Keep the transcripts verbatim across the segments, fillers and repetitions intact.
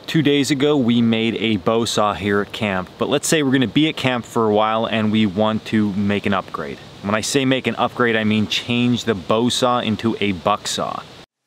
Two days ago, we made a bow saw here at camp, but let's say we're gonna be at camp for a while and we want to make an upgrade. When I say make an upgrade, I mean change the bow saw into a bucksaw.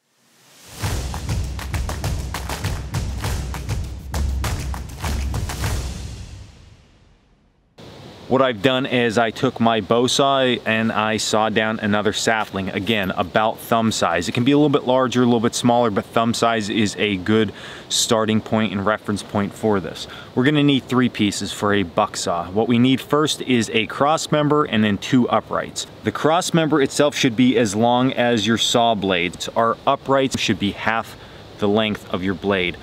What I've done is I took my bow saw and I sawed down another sapling, again, about thumb size. It can be a little bit larger, a little bit smaller, but thumb size is a good starting point and reference point for this. We're gonna need three pieces for a bucksaw. What we need first is a cross member and then two uprights. The cross member itself should be as long as your saw blades. Our uprights should be half the length of your blade.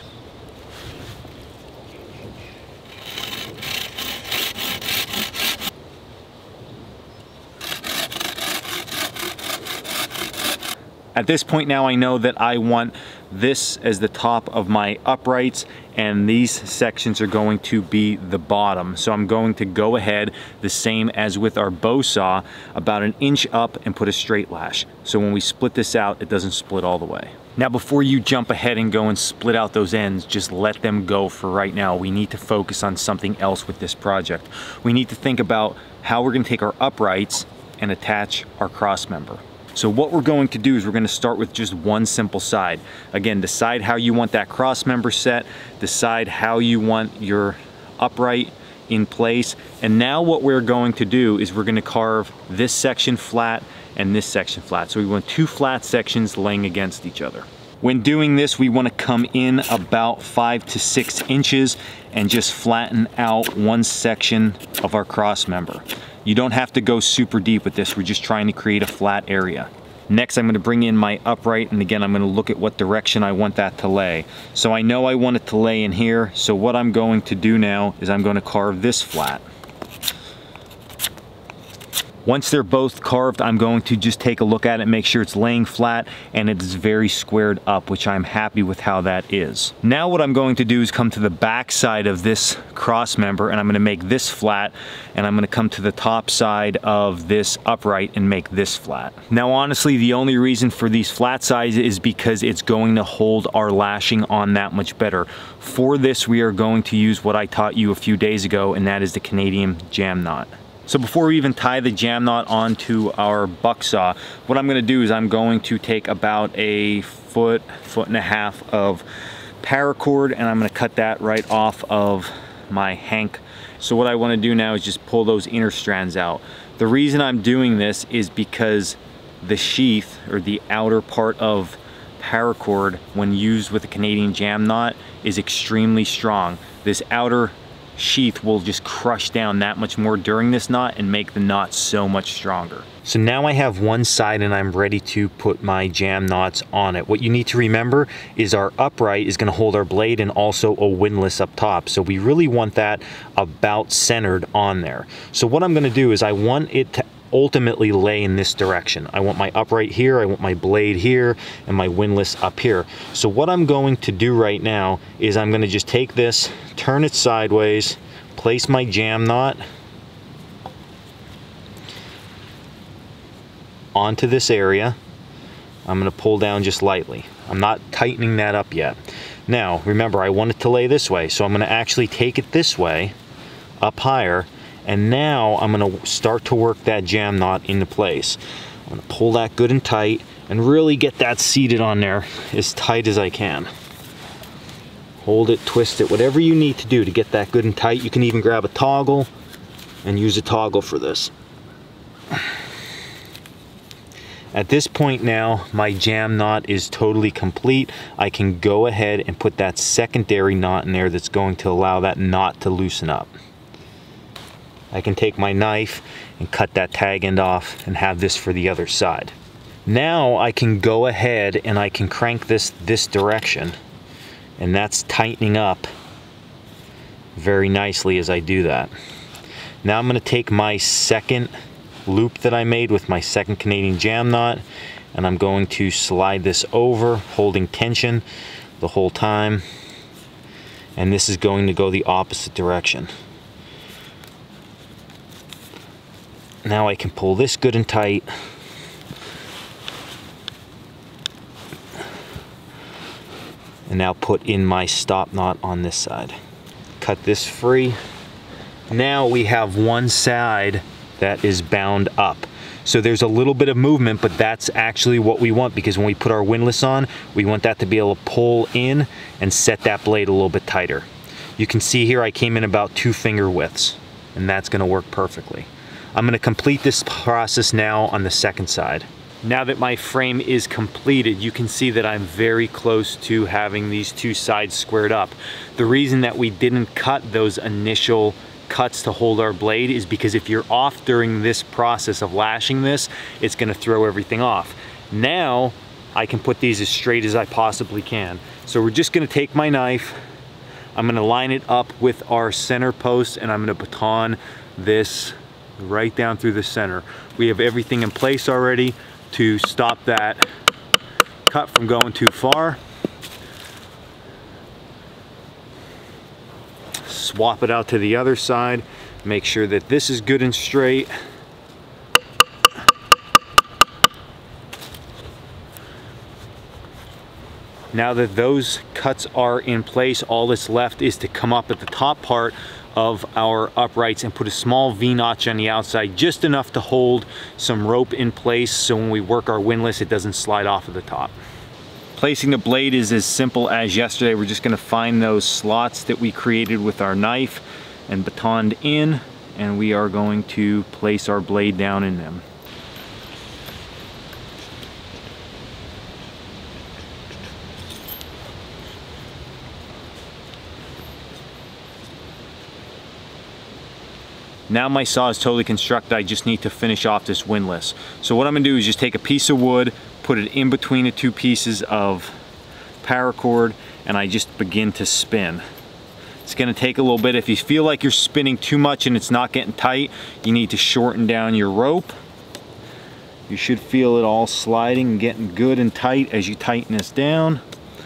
At this point now I know that I want this as the top of my uprights and these sections are going to be the bottom. So I'm going to go ahead the same as with our bow saw, about an inch up and put a straight lash. So when we split this out, it doesn't split all the way. Now before you jump ahead and go and split out those ends, just let them go for right now. We need to focus on something else with this project. We need to think about how we're gonna take our uprights and attach our cross member. So what we're going to do is we're going to start with just one simple side. Again, decide how you want that cross member set, decide how you want your upright in place, and now what we're going to do is we're going to carve this section flat and this section flat. So we want two flat sections laying against each other. When doing this, we want to come in about five to six inches and just flatten out one section of our cross member. You don't have to go super deep with this. We're just trying to create a flat area. Next, I'm going to bring in my upright, and again, I'm going to look at what direction I want that to lay. So I know I want it to lay in here, so what I'm going to do now is I'm going to carve this flat. Once they're both carved, I'm going to just take a look at it, make sure it's laying flat and it is very squared up, which I'm happy with how that is. Now what I'm going to do is come to the back side of this cross member and I'm gonna make this flat, and I'm gonna come to the top side of this upright and make this flat. Now honestly, the only reason for these flat sides is because it's going to hold our lashing on that much better. For this, we are going to use what I taught you a few days ago, and that is the Canadian jam knot. So before we even tie the jam knot onto our bucksaw, what I'm gonna do is I'm going to take about a foot, foot and a half of paracord, and I'm gonna cut that right off of my hank. So what I wanna do now is just pull those inner strands out. The reason I'm doing this is because the sheath, or the outer part of paracord, when used with a Canadian jam knot, is extremely strong. This outer sheath will just crush down that much more during this knot and make the knot so much stronger. So now I have one side and I'm ready to put my jam knots on it. What you need to remember is our upright is going to hold our blade and also a windlass up top. So we really want that about centered on there. So what I'm going to do is I want it to ultimately lay in this direction. I want my upright here, I want my blade here, and my windlass up here. So what I'm going to do right now is I'm going to just take this, turn it sideways, place my jam knot onto this area. I'm going to pull down just lightly. I'm not tightening that up yet. Now remember, I want it to lay this way, so I'm going to actually take it this way, up higher, and now I'm going to start to work that jam knot into place. I'm going to pull that good and tight and really get that seated on there as tight as I can. Hold it, twist it, whatever you need to do to get that good and tight. You can even grab a toggle and use a toggle for this. At this point now, my jam knot is totally complete. I can go ahead and put that secondary knot in there that's going to allow that knot to loosen up. I can take my knife and cut that tag end off and have this for the other side. Now I can go ahead and I can crank this this direction, and that's tightening up very nicely as I do that. Now I'm going to take my second loop that I made with my second Canadian jam knot, and I'm going to slide this over, holding tension the whole time, and this is going to go the opposite direction. Now I can pull this good and tight. And now put in my stop knot on this side. Cut this free. Now we have one side that is bound up. So there's a little bit of movement, but that's actually what we want, because when we put our windlass on, we want that to be able to pull in and set that blade a little bit tighter. You can see here I came in about two finger widths, and that's gonna work perfectly. I'm gonna complete this process now on the second side. Now that my frame is completed, you can see that I'm very close to having these two sides squared up. The reason that we didn't cut those initial cuts to hold our blade is because if you're off during this process of lashing this, it's gonna throw everything off. Now, I can put these as straight as I possibly can. So we're just gonna take my knife, I'm gonna line it up with our center post, and I'm gonna baton this right down through the center. We have everything in place already to stop that cut from going too far. Swap it out to the other side, make sure that this is good and straight. Now that those cuts are in place, all that's left is to come up at the top part of our uprights and put a small V-notch on the outside, just enough to hold some rope in place so when we work our windlass it doesn't slide off of the top. Placing the blade is as simple as yesterday. We're just gonna find those slots that we created with our knife and batoned in, and we are going to place our blade down in them. Now my saw is totally constructed, I just need to finish off this windlass. So what I'm gonna do is just take a piece of wood, put it in between the two pieces of paracord, and I just begin to spin. It's gonna take a little bit. If you feel like you're spinning too much and it's not getting tight, you need to shorten down your rope. You should feel it all sliding and getting good and tight as you tighten this down.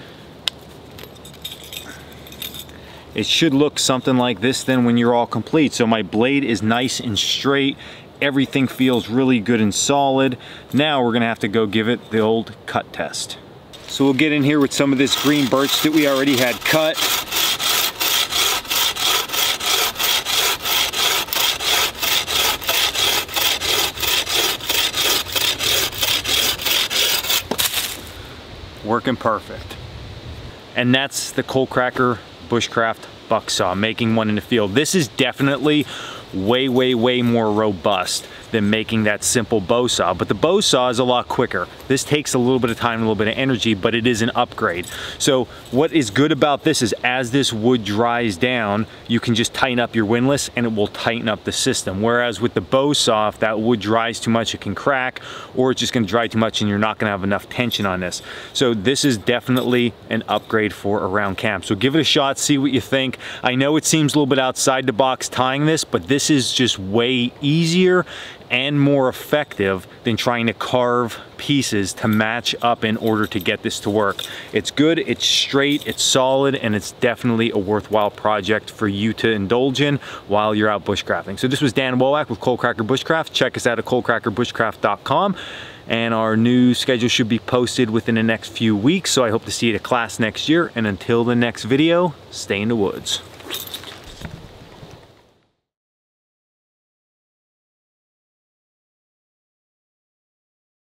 It should look something like this then when you're all complete. So my blade is nice and straight. Everything feels really good and solid. Now we're gonna have to go give it the old cut test. So we'll get in here with some of this green birch that we already had cut. Working perfect. And that's the Coalcracker Bushcraft Bucksaw, making one in the field. This is definitely way, way, way more robust than making that simple bow saw, but the bow saw is a lot quicker. This takes a little bit of time, a little bit of energy, but it is an upgrade. So what is good about this is as this wood dries down, you can just tighten up your windlass and it will tighten up the system. Whereas with the bow saw, if that wood dries too much, it can crack, or it's just gonna dry too much and you're not gonna have enough tension on this. So this is definitely an upgrade for around camp. So give it a shot, see what you think. I know it seems a little bit outside the box tying this, but this is just way easier and more effective than trying to carve pieces to match up in order to get this to work. It's good, it's straight, it's solid, and it's definitely a worthwhile project for you to indulge in while you're out bushcrafting. So this was Dan Wowack with Coalcracker Bushcraft. Check us out at coalcracker bushcraft dot com. And our new schedule should be posted within the next few weeks, so I hope to see you at a class next year. And until the next video, stay in the woods.